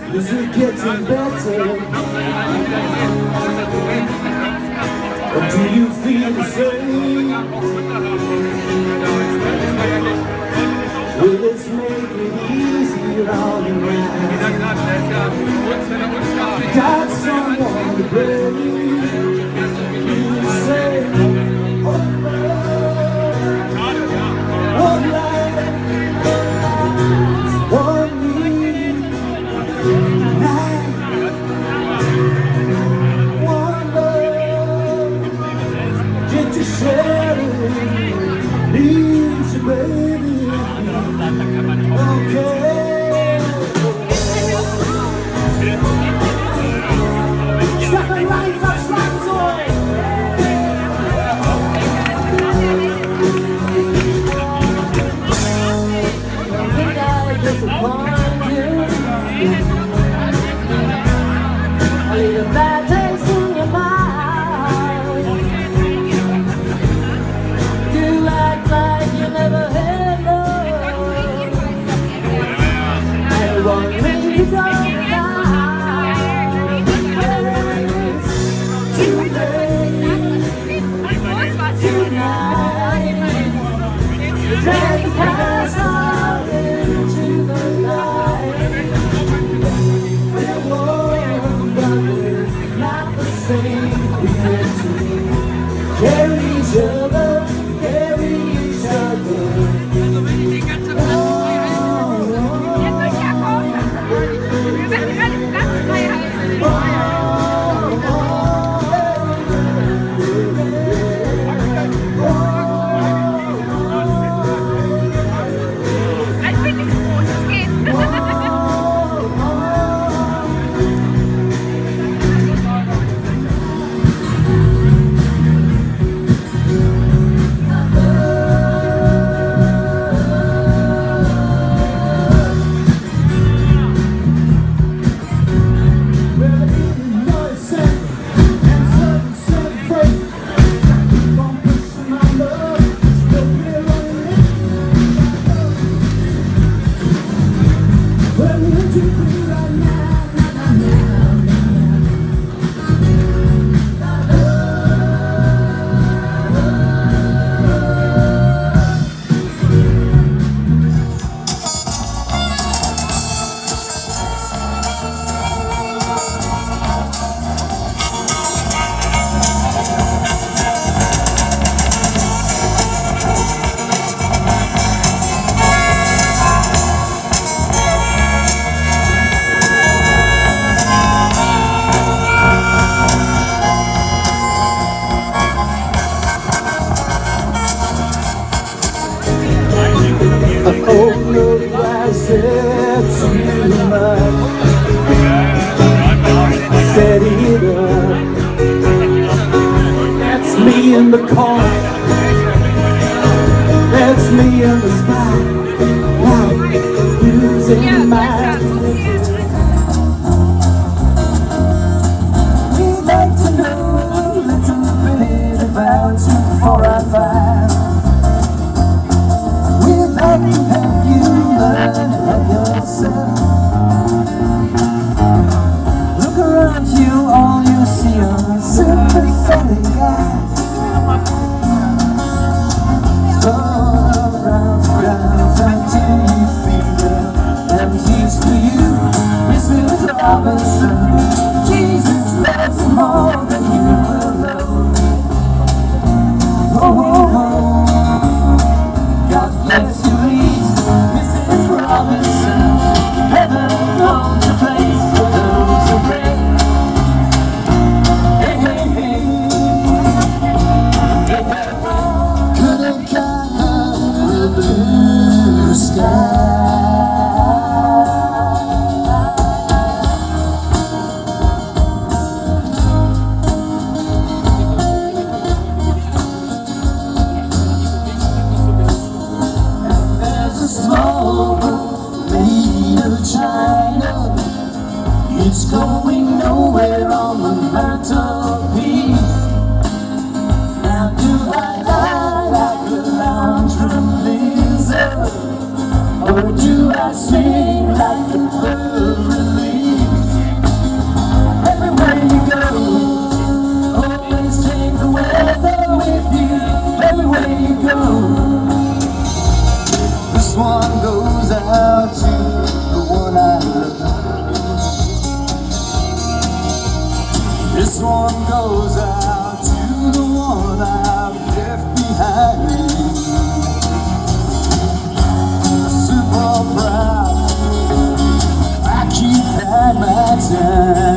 Is it getting better? Or do you feel the same? Will this make it easier all around? Got someone to blame. You say, oh love, oh life, oh me, night, one love, get to share it, needs you, baby. Carry each other, carry each other. Oh no, I said too much. I said it up. That's me in the corner. That's me in the spot. Now losing my temper. We'd like to know a little bit about you before I find. I can help you learn to love yourself. Look around you, all you see are sympathetic guys. All around until you feel I'm used to you. Mrs. Robinson, Jesus loves more than you will know. Oh, oh, oh. God bless you, Mrs. Robinson. Heaven owns a place for those who pray. Hey, hey, hey. Hey, hey. Could have come the blue sky. It's going nowhere on the mantelpiece. Now do I lie like a lounge room lizard, or do I sing like a bird relief? time. Super proud, I keep at my time.